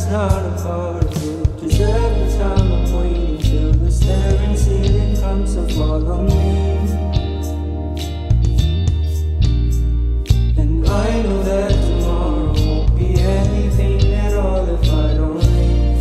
not a part of it. 'Cause every time I'm waiting till the staring ceiling comes to fall on me. And I know that tomorrow won't be anything at all if I don't leave.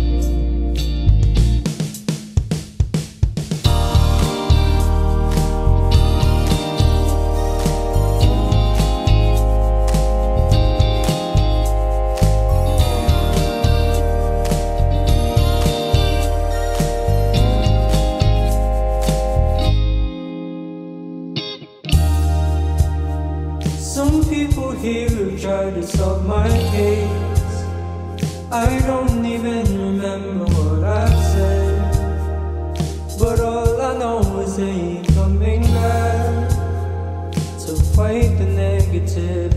Some people here have tried to solve my case. I don't even remember what I've said, but all I know is they ain't coming back to fight the negative.